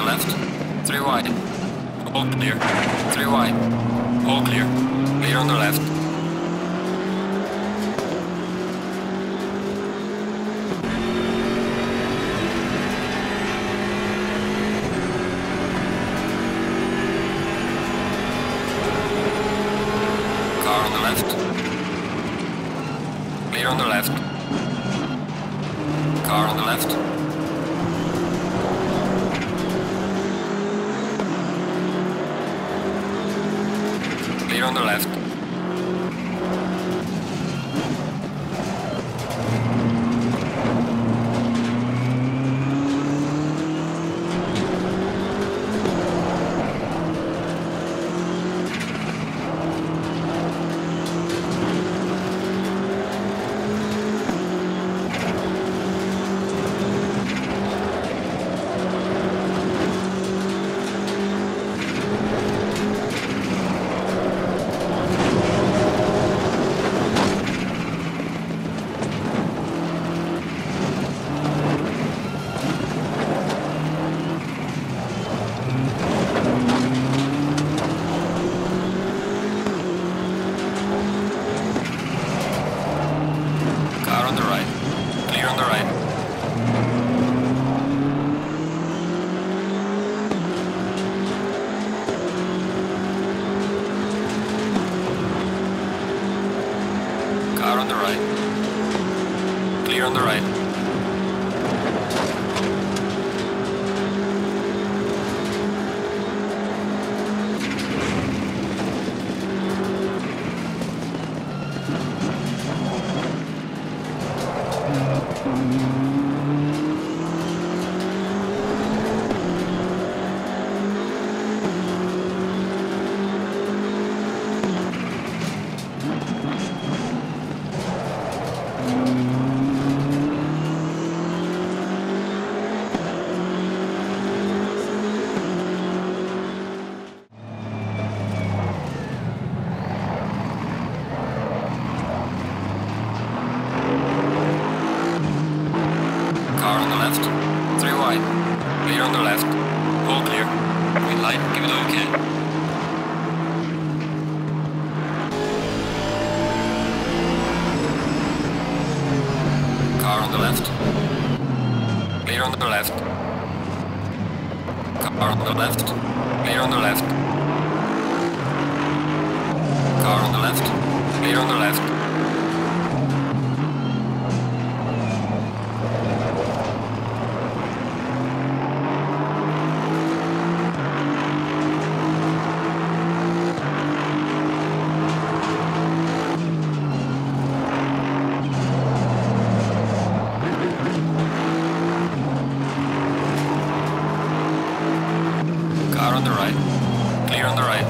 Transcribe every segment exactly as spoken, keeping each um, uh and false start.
the left. Three wide. All clear. Three wide. All clear. Clear on the left. Car on the left. Clear on the left. Car on the left. Clear on the left. On the right. Clear on the right. Car on the left. Three wide. Clear on the left. All clear. Green light. Give it all you can. Car on the left. Clear on the left. Car on the left. Clear on the left. Car on the left. Clear on the left. Car on the right. Clear on the right.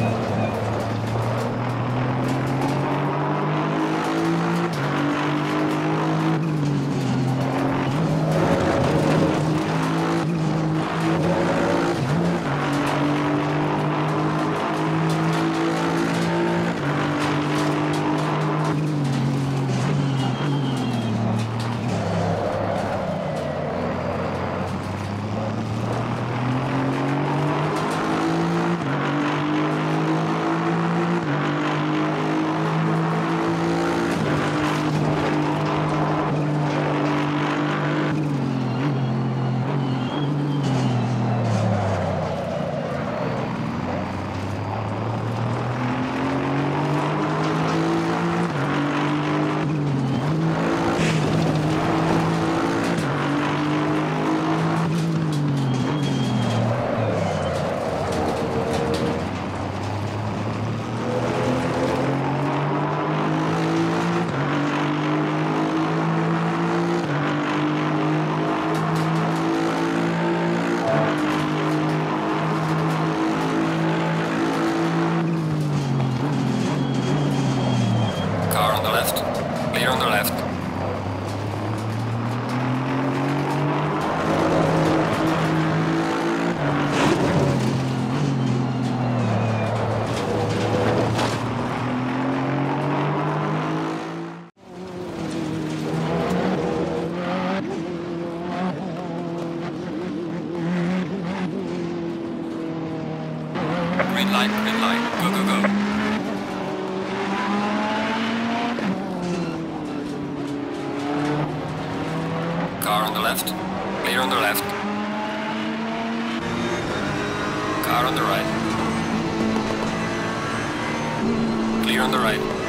line, green line. Go, go, go. Car on the left. Clear on the left. Car on the right. Clear on the right.